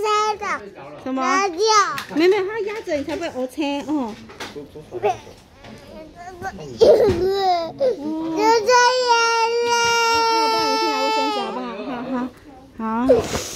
什么？没有，它压着你才不会凹车哦。那我帮你去拿卫生纸好不好？好。